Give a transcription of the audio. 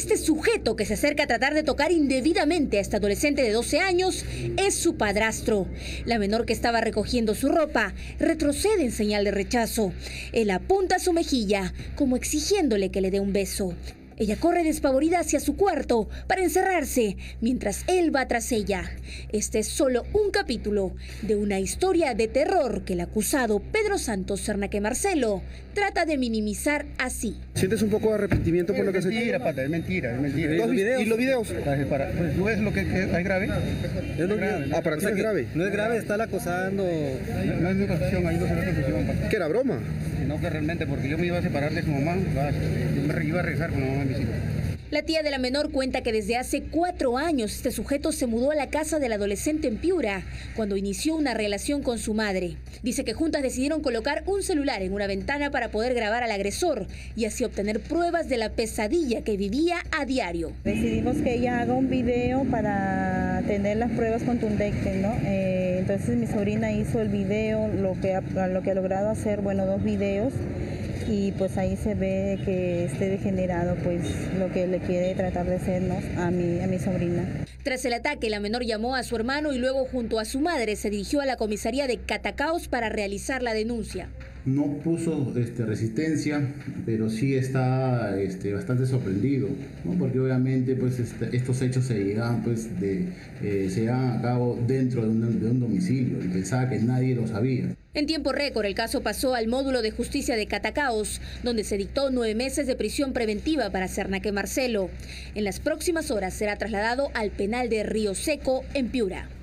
Este sujeto que se acerca a tratar de tocar indebidamente a esta adolescente de 12 años es su padrastro. La menor, que estaba recogiendo su ropa, retrocede en señal de rechazo. Él apunta a su mejilla, como exigiéndole que le dé un beso. Ella corre despavorida hacia su cuarto para encerrarse, mientras él va tras ella. Este es solo un capítulo de una historia de terror que el acusado Pedro Santos Cernaque Marcelo trata de minimizar así. ¿Sientes un poco de arrepentimiento por lo que has hecho? Es mentira. ¿Y los videos? Pues, ¿tú ves lo que es grave? Es grave. Ah, para ti es grave. No es grave, está acosando. No es mi acusación, ahí no se ve acusación. ¿Qué era broma? No, que realmente, porque yo me iba a separar de su mamá, yo me iba a regresar con la mamá de mis hijos. La tía de la menor cuenta que desde hace 4 años este sujeto se mudó a la casa del adolescente en Piura, cuando inició una relación con su madre. Dice que juntas decidieron colocar un celular en una ventana para poder grabar al agresor y así obtener pruebas de la pesadilla que vivía a diario. Decidimos que ella haga un video para tener las pruebas contundentes, ¿no? Entonces mi sobrina hizo el video, lo que ha logrado hacer, 2 videos. Y pues ahí se ve que esté degenerado pues lo que le quiere tratar de hacernos a mi sobrina. Tras el ataque, la menor llamó a su hermano y luego junto a su madre se dirigió a la comisaría de Catacaos para realizar la denuncia. No puso resistencia, pero sí está bastante sorprendido, ¿no? Porque obviamente pues estos hechos se llevan a cabo dentro de un domicilio y pensaba que nadie lo sabía. En tiempo récord, el caso pasó al módulo de justicia de Catacaos, donde se dictó 9 meses de prisión preventiva para Cernaque Marcelo. En las próximas horas será trasladado al penal de Río Seco, en Piura.